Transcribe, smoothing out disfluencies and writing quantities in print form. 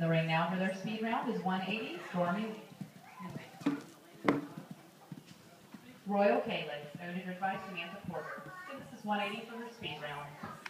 the ring now for their speed round is 180, Stormy Royal Caleb. Noted advice, Samantha Porter. So this is 180 for her speed round.